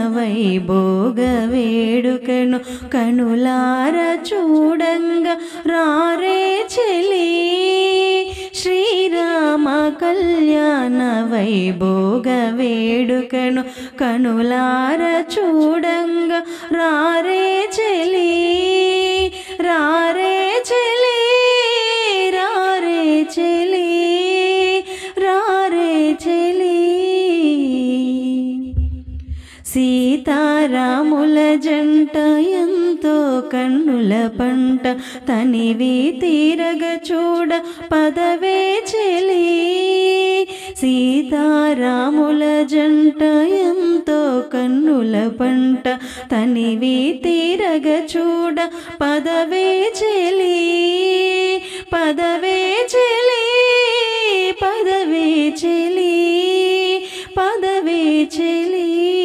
వైభోగ వేడుకను కనులార చూడంగా రారే చెలి శ్రీరామ కళ్యాణ వైభోగ వేడుకను కనులార చూడంగా రారే చెలి రారే చెలి రారే చెలి రారే చెలి సీతారాముల జంట ఎంతో కన్నుల పంట తనివి తీరగ చూడ పదవే చెలి సీతారాముల జంట ఎంతో కన్నుల పంట తనివి తీరగ చూడ పదవే చెలి పదవే చెలి పదవే చెలి పదవే చెలి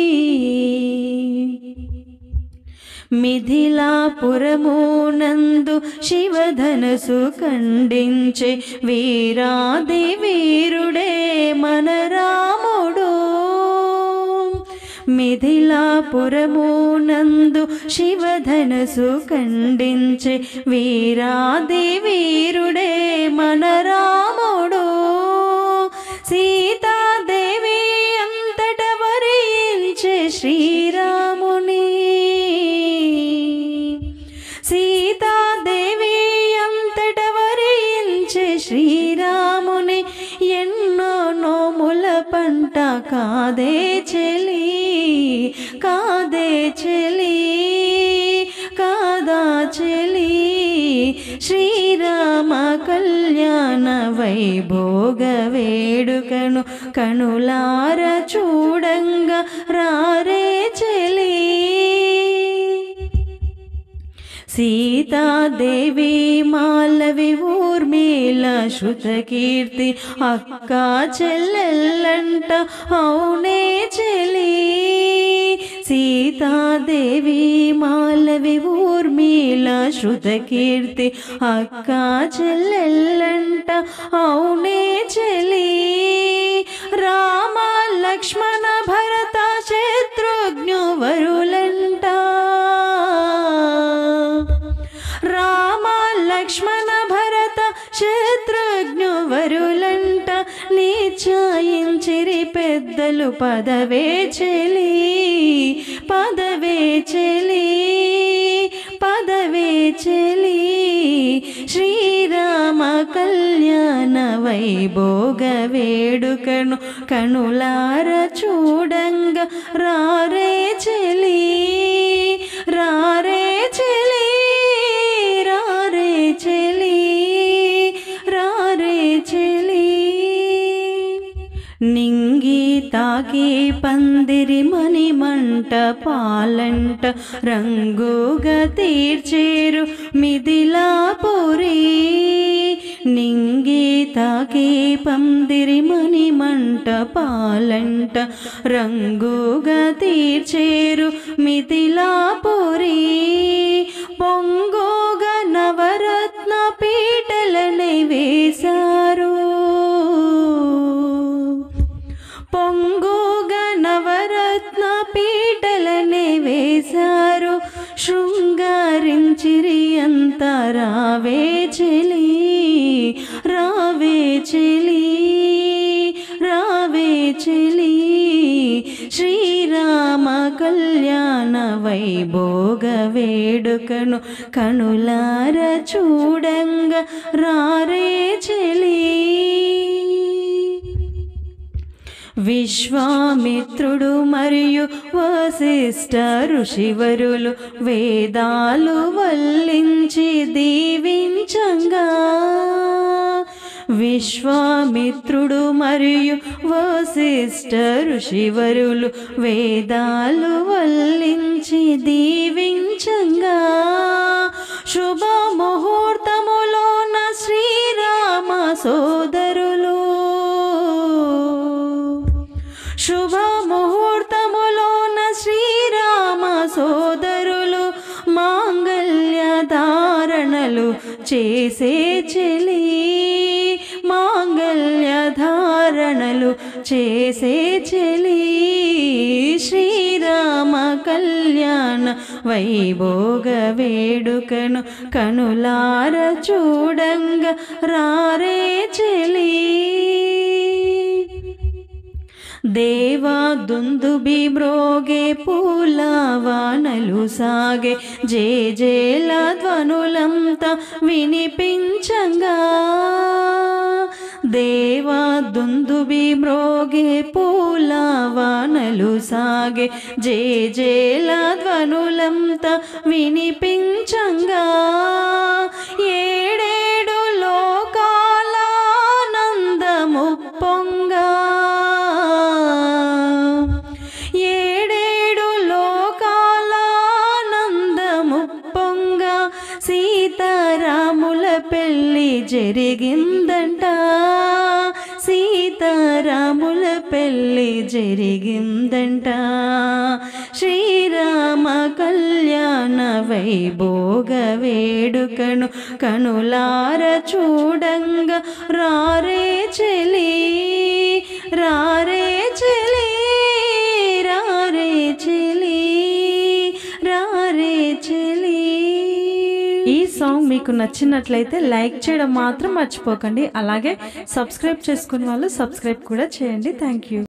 మిథిలాపురమునందు శివధనసు ఖండించే వీరాది వీరుడే మన రాముడు మిథిలాపురమునందు శివధనసు ఖండించే వీరాది వీరుడే మన రాముడు సీతాదేవి అంతట వరించే శ్రీరాముని సీతాదేవి అంతట వరించే శ్రీరాముని ఎన్నో నోముల పంట కాదే చెలి కాదే చెలి కాదా చెలి శ్రీరామ కళ్యాణ వైభోగ వేడుకను కనులార చూడంగా రారే చెలి సీతాదేవి మాలవి ఊర్మిళ శృతకీర్తి అక్క చెల్లెల్లంట అవునే చెలి సీతాదేవి మాలవి ఊర్మిళ శృతకీర్తి అక్క చెల్లెల్లంట అవునే చెలి రామ లక్ష్మణ భరత శత్రుఘ్ను వరులంట రామ లక్ష్మణ భరత శత్రుఘ్ను వరులంట నిశ్చయించిరి పెద్దలు పదవే చెలి పదవే చెలి పదవే చెలి శ్రీరామ కళ్యాణ వైభోగ వేడుకను కనులార చూడంగా రారే చెలి రారే చెలి రారే చెలి రారే చెలి నింగి తాకి పందిరి మణిమంట పాలంట రంగుగా తీర్చేరు మిథిలాపురి నింగి తాకి పందిరి మణిమంట పాలంట రంగుగా తీర్చేరు మిథిలాపురి పొంగుగా నవరత్న పీటలనై వేశారు పొంగుగా నవరత్న పీటలనే వేశారు శృంగారించిరి అంత రావే చెలి రావే చెలి రావే చెలి శ్రీరామ కళ్యాణ వైభోగ వేడుకను కనులార చూడంగా రారే చెలి విశ్వామిత్రుడు మరియు వశిష్ఠ ఋషివరులు వేదాలు వల్లించి దీవించంగా విశ్వామిత్రుడు మరియు వశిష్ఠ ఋషివరులు వేదాలు వల్లించి దీవించంగా శుభ ముహూర్తములోన శ్రీరామ సోదరులు శుభ ముహూర్తములోన శ్రీరామ సోదరులు మాంగళ్య ధారణలు చేసే చెలి మాంగళ్య ధారణలు చేసే చెలి శ్రీరామ కళ్యాణ వైభోగ వేడుకను కనులార చూడంగా రారే చెలి దేవా దుందుబి మ్రోగే పూల వానలు సాగే జేజేల ధ్వనులంతా వినిపించంగా దేవా దుందుబి మ్రోగే పూల వానలు సాగే జేజేల ధ్వనులంతా వినిపించంగా ఏడేడు లోకాల ఆనందము పొంగా సీతారాముల పెళ్ళి జరిగిందంట సీతారాముల పెళ్ళి జరిగిందంట శ్రీరామ కళ్యాణ వైభోగ వేడుకను కనులార చూడంగా రారే చెలి రారే చెలి రారే చెలి రారే చెలి ఈ సాంగ్ మీకు నచ్చినట్లయితే లైక్ చేయడం మాత్రం మర్చిపోకండి. అలాగే సబ్స్క్రైబ్ చేసుకునే వాళ్ళు సబ్స్క్రైబ్ కూడా చేయండి. Thank you.